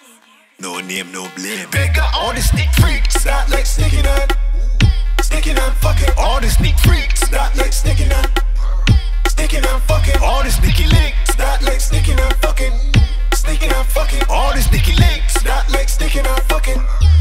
No name, no blame. Big got all the sneak freaks that like sneaking on, fucking. All the sneak freaks that like sneaking on, fucking. All the sneaky links that like sneaking on, fucking. All the sneaky links that like sneaking on, fucking.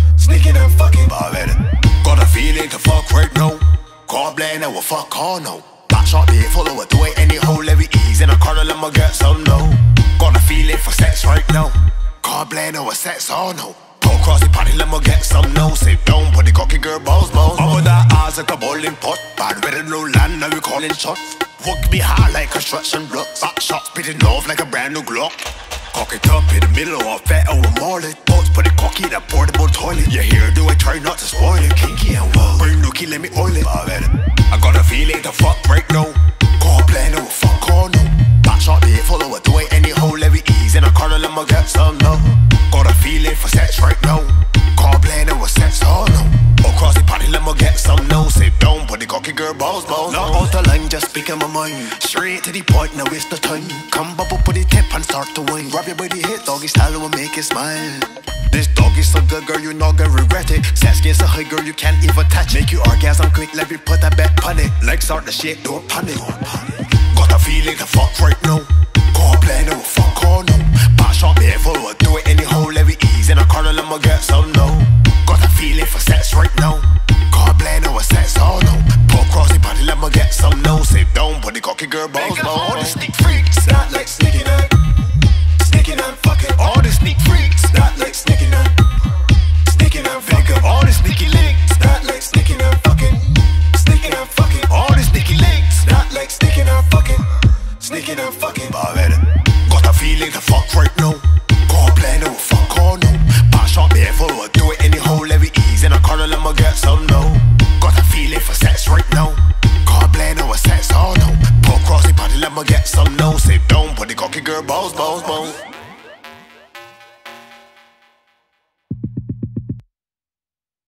Got a feeling to fuck right now. God blame now, fuck all no. Back shot be follow it, do it any hole, every ease in a corner, let me get some no. Got a feeling for sex right now. God blame now, sex all no. Go across the party, let me get some no. Sit down, put the cocky girl balls. Over that ass like a bowling pot. Bad weather, no land, now we calling shots. Work me hard like construction blocks. Back shots, spitting off like a brand new Glock. Cock it up in the middle of a fat over mullet. Boats put the cocky in a portable toilet. You hear, do I try not to spoil it? Kinky and wild, bring nookie, let me oil it. I got a feeling to fuck right now. God play no, fuck all no. Back shot be follow it, do it any hole, every ease in a corner, let me get some no. Got a feeling for sex right now. God play no, sex all no. Across the party, let me get some no. Sit down, put the cocky girl balls. Not out the line, just speaking my mind. Straight to the point, no waste no time. Come bubble, put the tip and start to whine. Grab your body, hit doggy style, will make you smile. This dog is so good, girl, you not gonna regret it. Sex gets so high, girl, you can't even touch. Make you orgasm quick, let me put a bet on it. Like start the shit, don't panic. Got a feeling to fuck right now.